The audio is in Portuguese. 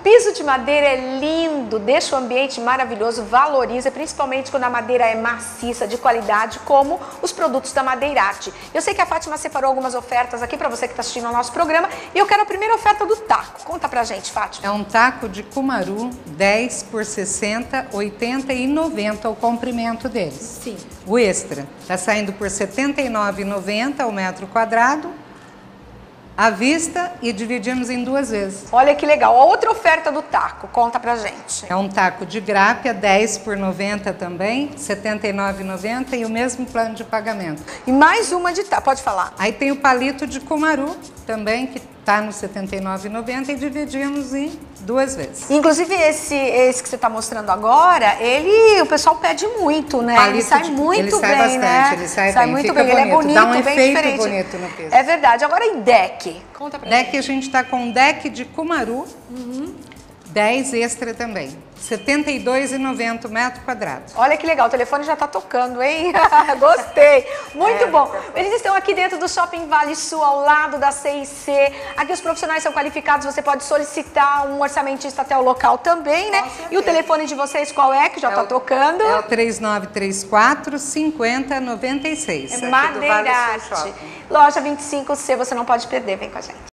piso de madeira é lindo, deixa o ambiente maravilhoso, valoriza, principalmente quando a madeira é maciça, de qualidade, como os produtos da Madeirarte. Eu sei que a Fátima separou algumas ofertas aqui para você que está assistindo ao nosso programa e eu quero a primeira oferta do taco. Conta pra gente, Fátima. É um taco de Cumaru, 10 por 60, 80 e 90 o comprimento deles. Sim. O extra está saindo por R$ 79,90 o metro quadrado, à vista, e dividimos em 2 vezes. Olha que legal. A outra oferta do taco, conta pra gente. É um taco de grápia, 10 por 90 também, R$ 79,90 e o mesmo plano de pagamento. E mais uma de taco, pode falar. Aí tem o palito de Cumaru também, que está no R$ 79,90 e dividimos em 2 vezes. Inclusive esse que você está mostrando agora, o pessoal pede muito, né? Palito ele sai muito ele bem, sai bastante, né? Ele sai bem, muito fica bem. bonito, Ele é bonito, dá um bem efeito diferente. bonito no piso. É verdade. Agora em deck, conta pra Deck gente. a gente está com deck de Cumaru, 10 extra também, R$ 72,90 o metro quadrado. Olha que legal, o telefone já tá tocando, hein? Gostei, muito bom. Eles estão aqui dentro do Shopping Vale Sul, ao lado da C&C. Aqui os profissionais são qualificados, você pode solicitar um orçamentista até o local também, né? E o telefone de vocês qual é, que já tá tocando? É o 3934 5096. Madeirarte. Loja 25C, você não pode perder, vem com a gente.